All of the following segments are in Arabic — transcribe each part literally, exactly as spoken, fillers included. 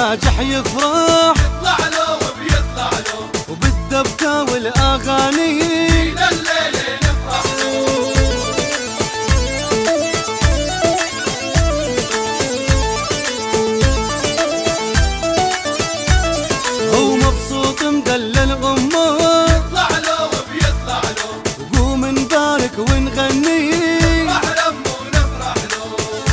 الناجح يفرح يطلع له وبيطلع له وبالدبكة والأغاني إلى الليل نفرح له. هو مبسوط مدلل أمه يطلع له وبيطلع له وقوم نبارك ونغني نفرح لأمه ونفرح له.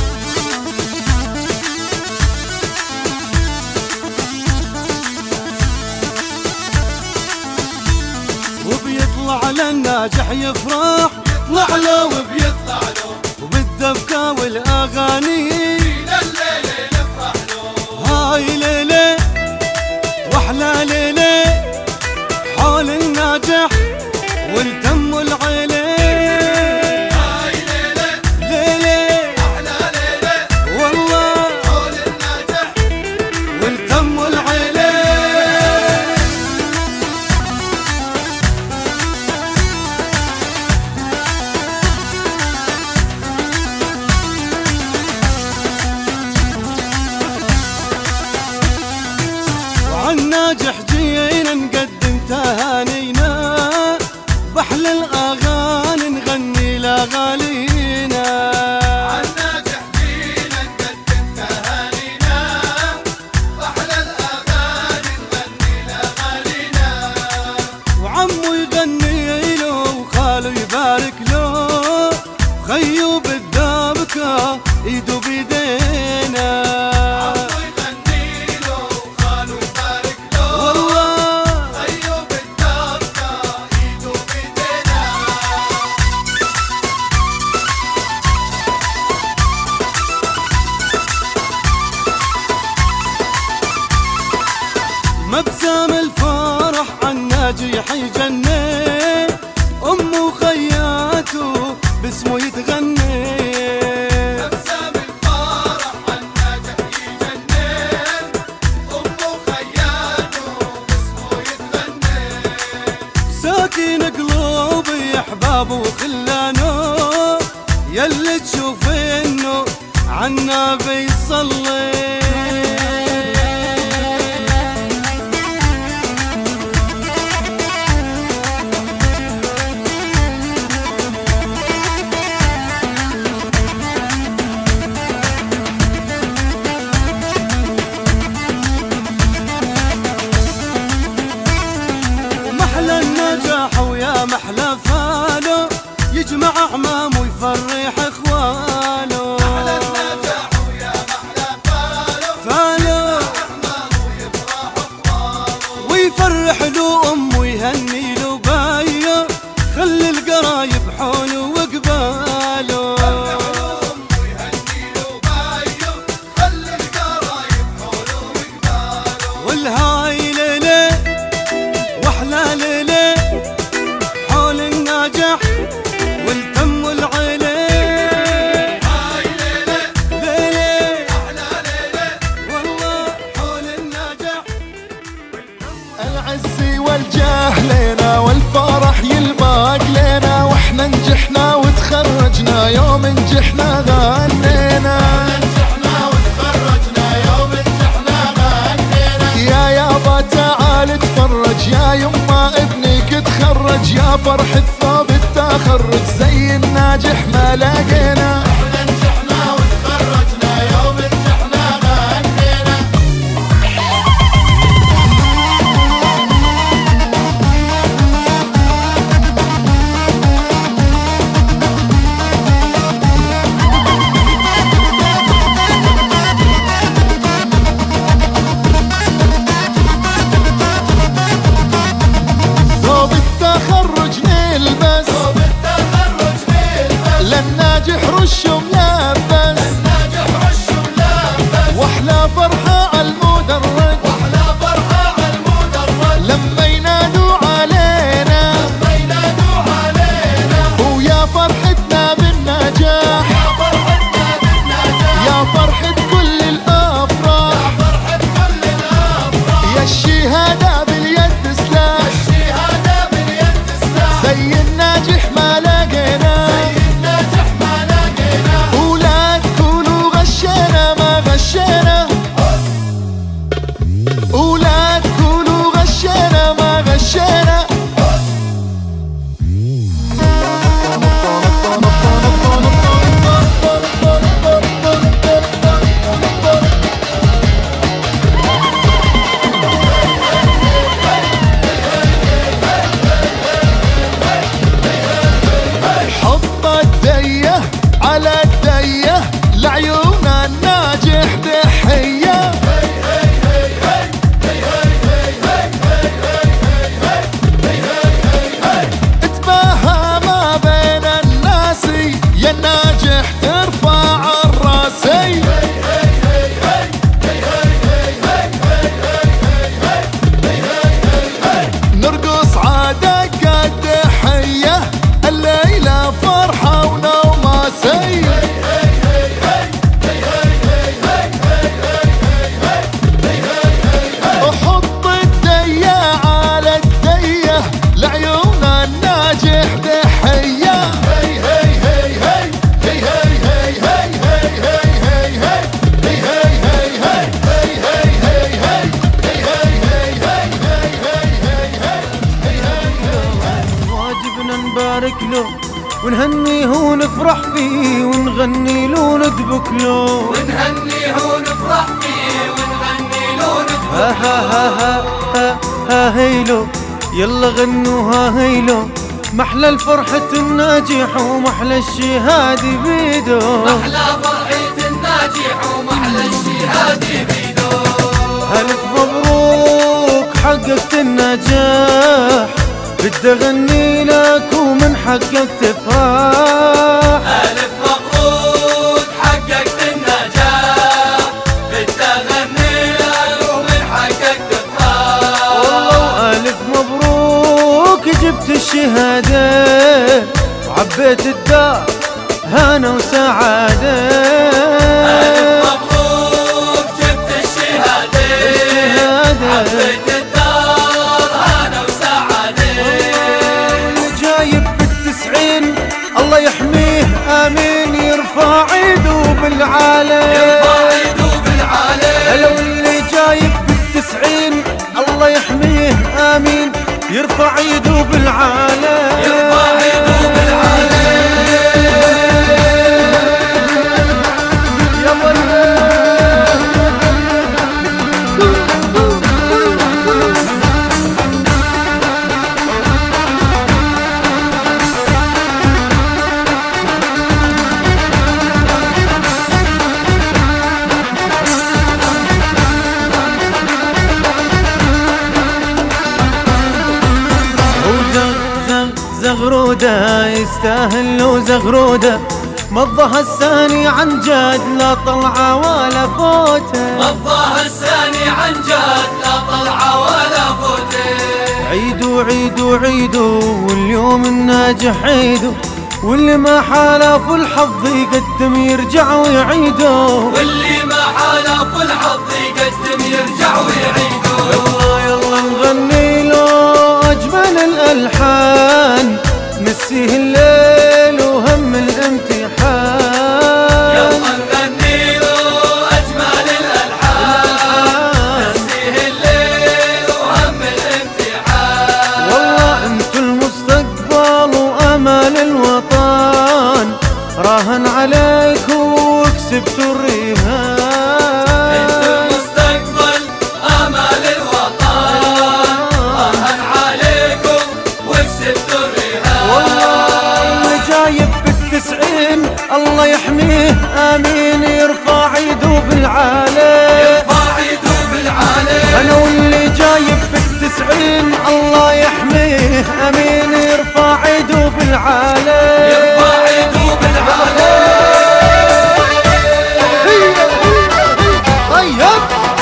وبيطلع للناجح يفرح يطلع له وبيطلع له وبالدبكة والأغاني إلى الليل نفرح له. هاي ليلة وأحلى ليلة حول الناجح والتم العيلة. هاي ليلة ليلة أحلى ليلة والله حول الناجح والتم العيلة. وعالناجح جينا نقدم تهانينا بأحلى الأغاني نغني لأغانينا. عالناجح جينا نقدم تهانينا أحلى الأغاني نغني لأغانينا. وعمو يغني له وخاله يبارك له خيو بالدبكة ايده بيدينا. عمو يغني له وخاله يبارك له والله خيو بالدبكة إيده بيدينا. مبسام الفرح عالناجح يجنن أمه وخياته باسمه يتغني. أبسام الفرح عالناجح يجنن أمه خياته باسمه يتغني. ساكن قلوبي احبابه وخلانه يلي تشوف انه عنا بيصلي. محلى النجاح ويا محلى فاله يجمع أعمامه ويفرح إخوانه. أحلى النجاح ويا محلى فاله فاله أحمامه يفرح أخوانه. ويفرح له أمه ويهني له بايه خلي القرايب حوله وقباله. فرحهم ويهني له بايه خلي القرايب حوله وقباله. والهاي ليلة وأحلى ليلة حول الناجح والتم العيلة. هاي ليلة ليلة أحلى ليلة والله حول الناجح. العز والجاه لنا والفرح يلباق لنا واحنا نجحنا وتخرجنا يوم نجحنا غنينا. نجحنا وتخرجنا يوم نجحنا غنينا. يا يابا تعال تفرج يا يما ابنك تخرج يا فرح الثوب التخرج زي الناجح ما لقينا. احنا نجحنا وتخرجنا يوم نجحنا غنينا. ثوب التخرج نلبس ثوب التخرج نلبس للناجح رش له ونهنيه ونفرح فيه ونغني له وندبك له ونهنيه ونفرح فيه ونغني له وندبك ها ها ها ها ها ها هيلو يلا غنوا ها هيلو محلى الفرحة الناجح ومحلى الشهادة بيدو محلى فرحة الناجح ومحلى الشهادة بيدو ألف مبروك حققت النجاح بدي أغني لك ومن حقك تفرح ألف مبروك حققت النجاح بدي أغني لك ومن حقك تفرح والله ألف مبروك جبت الشهادة وعبيت الدار هنا وسعادة ألف مبروك جبت الشهادة عبيت الدار هنا وسعادة اللي جايب بالتسعين الله يحميه آمين يرفع ايده بالعالي يرفع ايده بالعالي لو اللي جايب بالتسعين الله يحميه آمين يرفع ايده بالعالي يرفع ايده بالعالي يا مرة زغرودة يستاهل له زغرودة مضها الثاني عن جد لا طلعة ولا فوتة مضاها الثاني عن جد لا طلعة ولا فوتة عيدوا عيدوا عيدوا واليوم الناجح عيدوا واللي ما حالف الحظ يقدم يرجع ويعيدوا واللي ما حالف الحظ يقدم يرجع ويعيدوا يلا يلا نغني له أجمل الألحان نسيه الليل وهم الامتحان يلا نغني له أجمل الألحان نسيه الليل وهم الامتحان والله انتو المستقبل وامل الوطن راهن عليك وكسبتوا الرهان انتو المستقبل امل الوطن راهن عليكم وكسبتوا الرهان والله جايب بالتسعين الله يحميه آمين يرفع ايده بالعالي يرفع ايده بالعالي أنا واللي جايب بالتسعين الله يحميه آمين يرفع ايده بالعالي يرفع ايده بالعالي طيب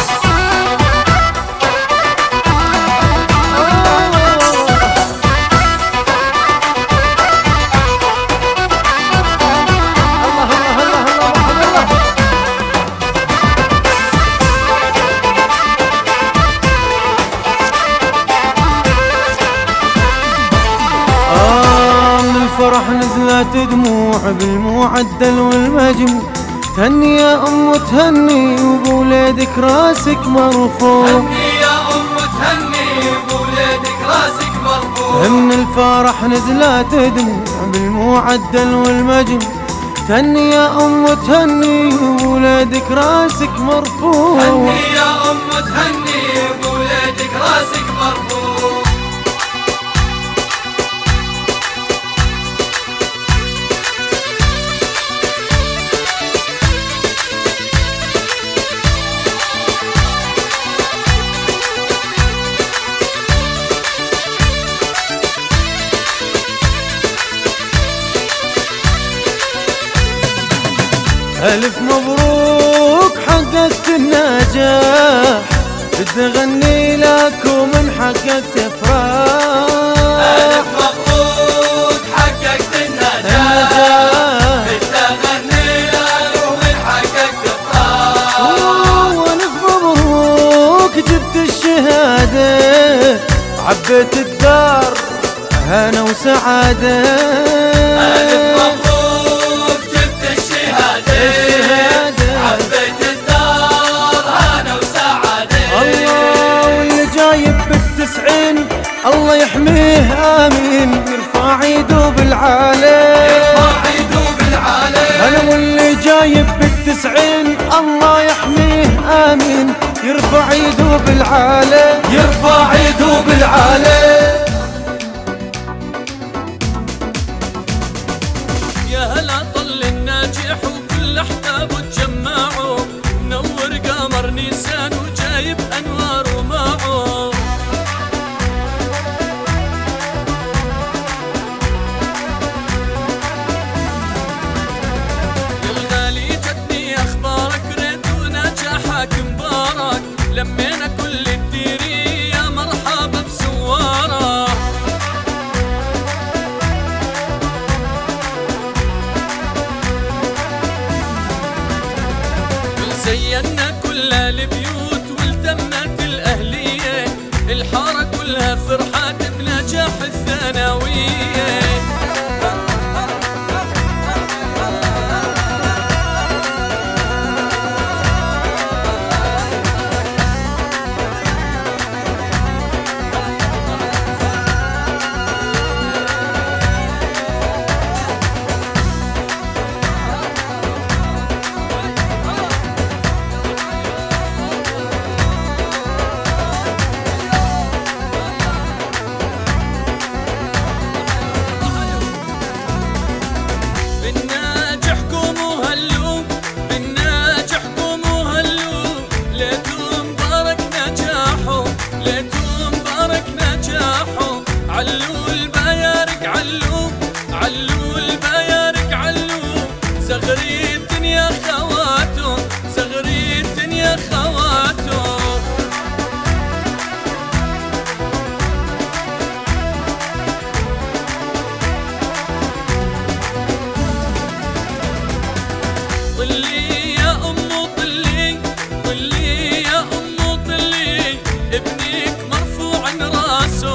الفرح نزلت دموع بالمعدل والمجموع تهني يا ام تهني وبولادك راسك مرفوع هني يا ام تهني بولادك راسك مرفوع من الفرح نزلت دموع بالمعدل والمجموع تهني يا ام تهني وبولادك راسك مرفوع هني يا ام تهني بولادك راسك مرفوع ألف مبروك حققت النجاح بدي أغني لك ومن حقك تفرح ألف مبروك حققت النجاح بدي أغني لك ومن حقك تفرح وألف مبروك جبت الشهادة عبيت الدار هنا وسعادة ألف مبروك جبت الشهادة عبيت الدار هنا وسعادة الله واللي جايب بالتسعين الله يحميه آمين يرفع يرفع عيده بالعالي، يرفع عيده بالعالي. انا واللي جايب بالتسعين الله يحميه امين، يرفع عيده بالعالي، يرفع عيده بالعالي. يا هلا طل الناجح وكل احبابه تجمعوا، منور قمر نيسان وجايب انوار ومعه. يا الغالي جتني اخبارك ريت ونجاحك مبارك، لمينا كل الديري يا مرحبا بسواره. زينا كل البيوت والتمت الأهلية، الحارة كلها فرحات بنجاح الثانوية. علو البيارك علو، علو البيارك علو، زغري الدنيا خواتو، زغري الدنيا خواتو. طلي يا أمو طلي، طلي يا أمو طلي، ابنك مرفوع راسه،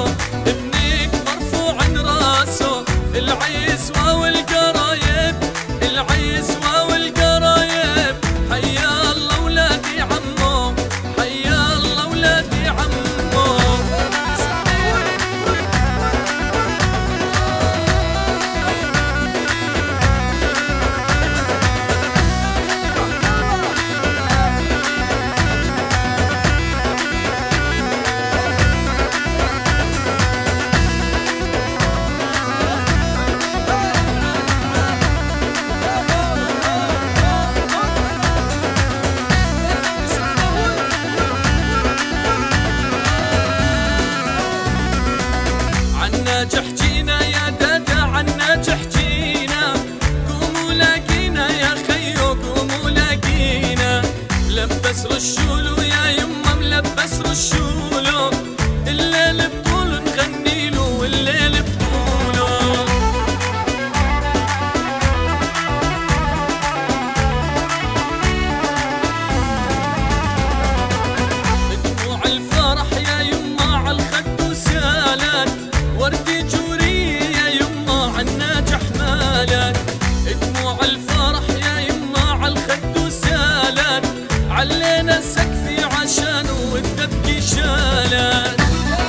العيسوى والقرايب، العيسوى والقرايب، حيا الله ولادي عمو، حيا الله ولادي عمو. عالناجح جينا يا دادا، عالناجح جينا، قوموا لاقينا يا خيو قوموا لاقينا. لبس رشولو يا يما ملبس رشولو، الليل بطول نغنيلو والليل بطولو. دموع الفرح يا يما عالخد وسالت، وردي جوري يا يما عالناجح مالت، دموع الفرح يا يما عالخد وسالت، علينا سقفي عشانه والدبكي شالت.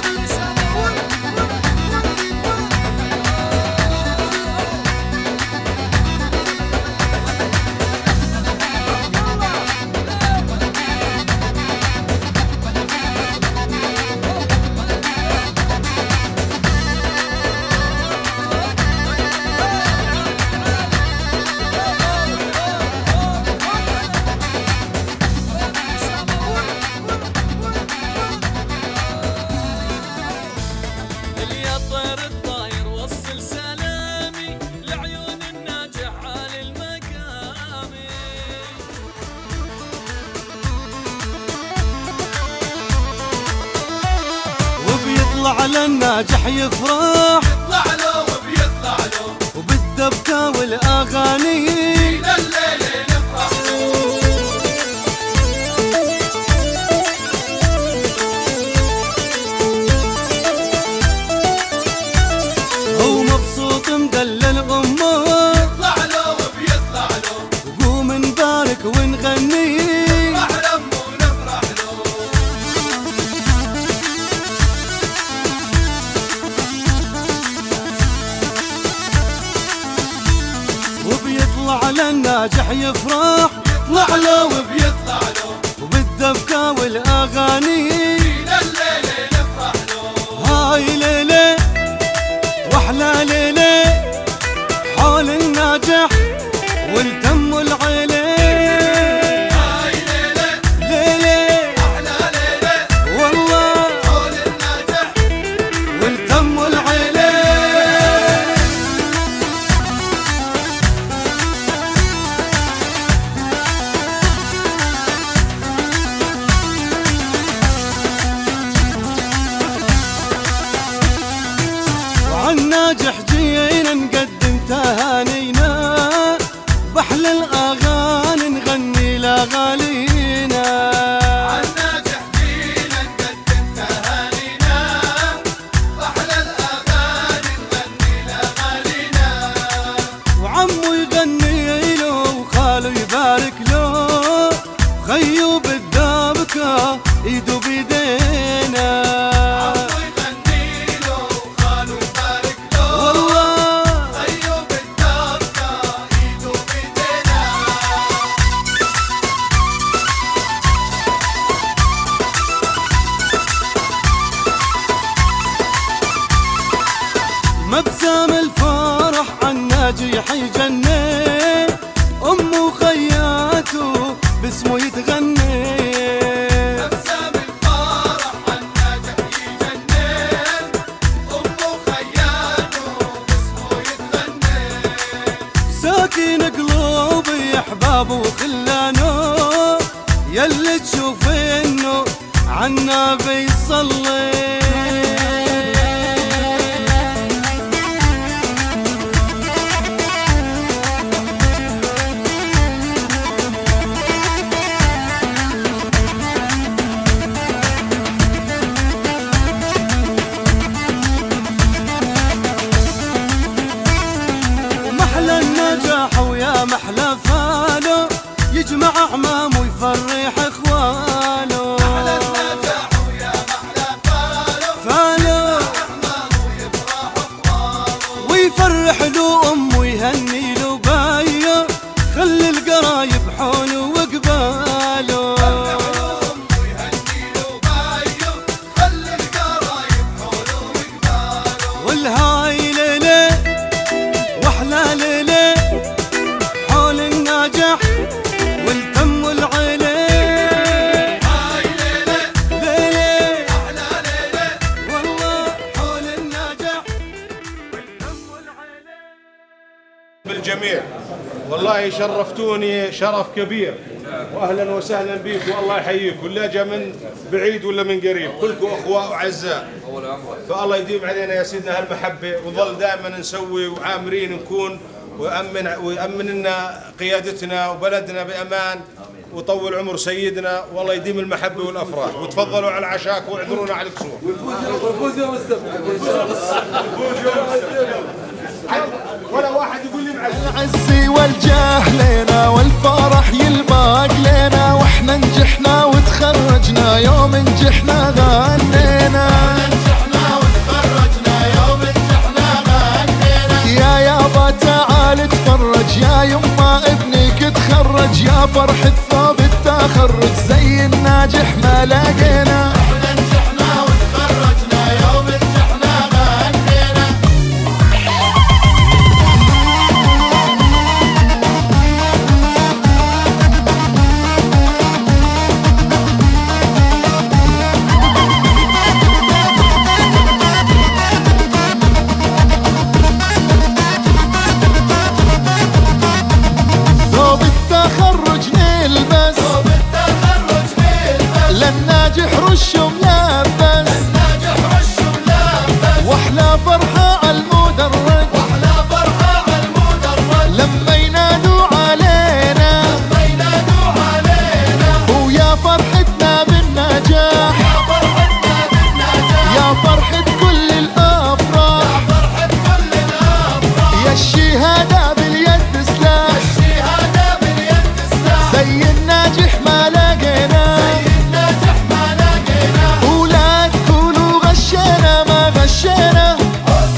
وبيطلع للناجح يفرح، يطلع له وبيطلع له، وبالدبكة والأغاني فينا الليلة نفرح له. هو مبسوط مدلل أمه، يطلع له وبيطلع له، وقوم نبارك ونغني، نفرح لأمه ونفرح له. حال الناجح يفرح يطلع له وبيطلع له وبالدبكة والأغاني فينا الليلة نفرح له. هاي ليلة وأحلى ليلة حال الناجح والتم والعيلة. هاي ليلة ليلة أحلى ليلة والله حول الناجح والتم والعيلة. وعالناجح جينا نقدم تهانينا بأحلى الأغاني نغني لأغانينا. عالناجح جينا نقدم تهانينا وأحلى الأغاني نغني لأغانينا. وعمو يغني له وخاله يبارك له خيو بالدابكة ايده بيدينا. عمو يغني له وخاله يبارك له والله خيو بالدبكة ايده بيدينا. مبسام الفرح عالناجح يجنن امه وخياته باسمه يتغني. ابتسام الفرح عالناجح يجنن أمه وخياته باسمه يتغني. ساكن قلوبي احبابه وخلانه يلي تشوف انه عنا بيصلي. ومحلى النجاح ويا محلى فاله يجمع اعمامه ويفرح اخواله. أحلى النجاح ويا محلى فاله فاله أحمامه يفرح أخواله. ويفرح له امه ويهني له بايه خلي القرايب حوله وقباله. أمه يهني له بايه خلي القرايب حوله وقباله. والهاي ليلة واحلى ليلة حول الناجح والتم والعيلة. هاي ليلة ليلة أحلى ليلة والله حول الناجح والتم والعيلة. بالجميع والله شرفتوني شرف كبير، واهلا وسهلا بيكم والله يحييكم، لا جا من بعيد ولا من قريب، كلكم اخوة واعزاء. فالله يديم علينا يا سيدنا هالمحبه ونظل دائما نسوي وعامرين نكون ويأمن ويأمن لنا قيادتنا وبلدنا بامان وطول عمر سيدنا، والله يديم المحبه والافراح. وتفضلوا على العشاء واعذرونا على الكسوف. ونفوز يوم السبت. ولا واحد يقول لي معلش. العز والجاه لنا والفرح يلباق لنا واحنا نجحنا وتخرجنا يوم نجحنا غنينا. نجحنا وتخرجنا يوم نجحنا غنينا. يا يابا تعال اتفرج يا يما ابنك تخرج يا فرح الثوب التخرج زي الناجح ما لقينا. احنا نجحنا وتخرجنا يوم نجحنا غنينا. ثوب التخرج نلبس ثوب التخرج نلبس للناجح رش ملبس ناجح رش ملبس. واحلى فرحة عالمدرج واحلى فرحة عالمدرج لما ينادوا علينا لما ينادوا علينا. ويا فرحتنا بالنجاح يا فرحتنا بالنجاح يا فرحة كل الأفراح يا فرحة كل الأفراح. يا الشهادة باليد سلاح الشهادة باليد سلاح زي الناجح ما لقينا. زي الناجح ما لقينا. ولا تقولوا غشينا ما غشينا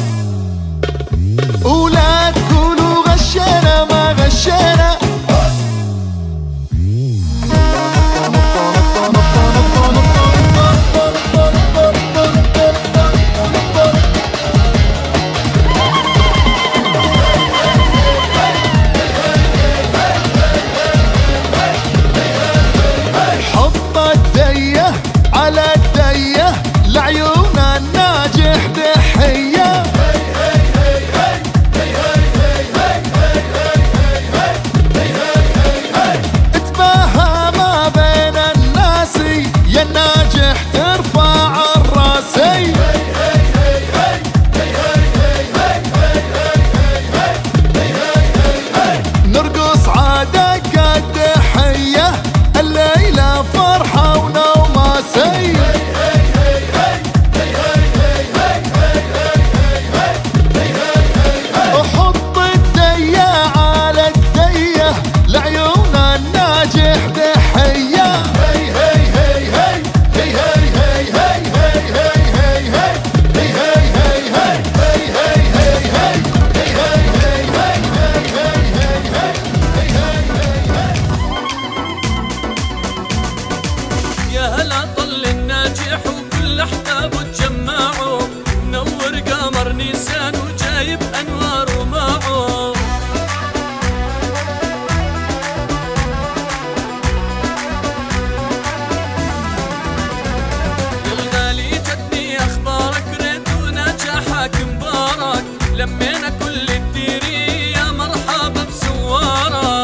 لمينا كل الديرية مرحبا بسوارة.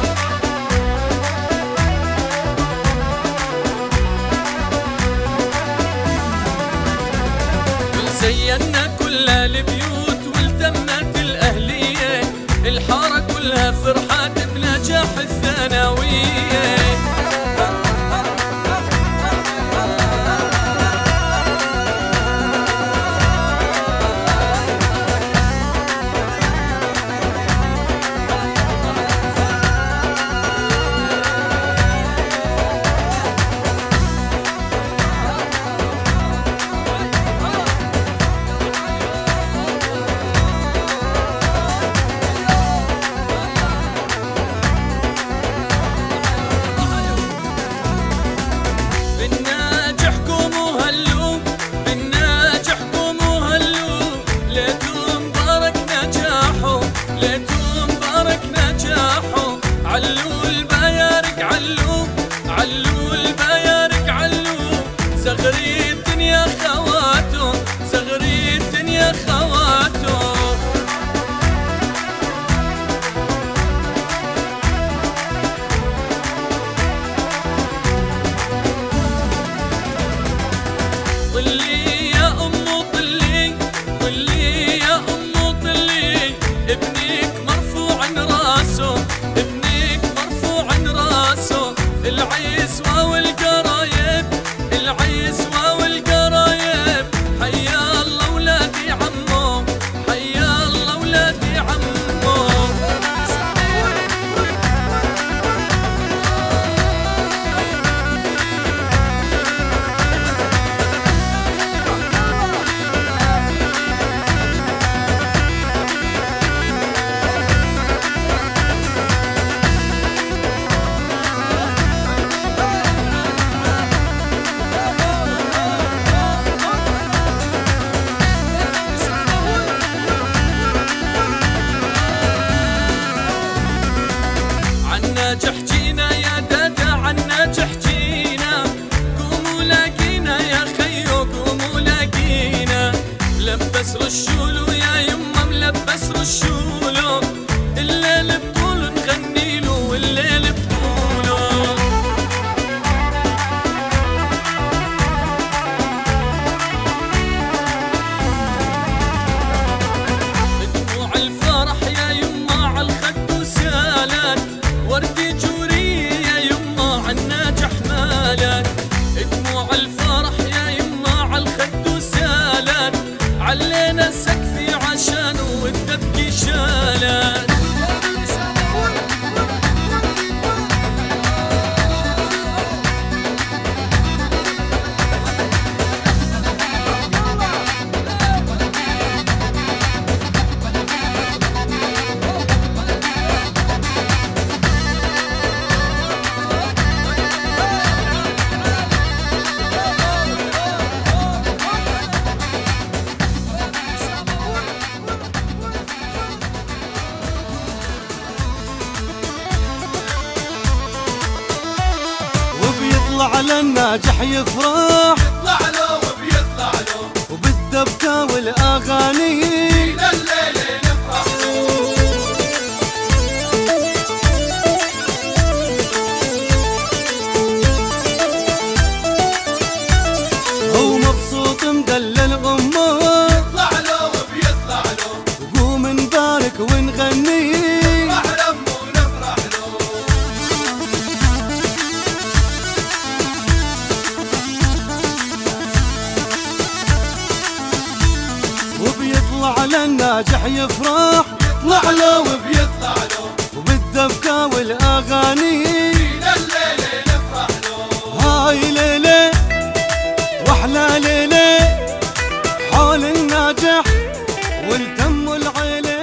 زينا كل البيوت والتمت الأهلية، الحارة كلها فرحات بنجاح الثانوية. زغريتن يا خواتو زغريتن يا خواتو. طلي يا أمو طلي طلي يا أمو طلي، ابنك مرفوع راسه ابنك مرفوع راسه. العيسوى والقرايب العيسوى والقرايب، حيا الله ولادي عمو حيا الله ولادي عمو. عالناجح جينا يا دادا عالناجح جينا، قوموا لاقينا يا خيو قوموا لاقينا. ملبس رشولو يا يما ملبس رشولو، الليل بطول نغنيلو والليل بطولو. دموع الفرح يا يما عالخد وسالت، وردي جوري يا يما عالناجح مالت. دموع الفرح يا يما عالخد وسالت، علينا سقفي عشانه والدبكي شالت. وبيطلع للناجح يفرح يطلع له وبيطلع له، وبالدبكة والأغاني فينا الليلة نفرح له. هو مبسوط مدلل أمه، يطلع له وبيطلع له، وقوم نبارك ونغني نفرح لأمه ونفرح له. وبيطلع للناجح يفرح يطلع له وبيطلع له، وبالدبكة والأغاني فينا الليلة نفرح له. هاي ليلة واحلى ليلة حول الناجح والتم العيلة.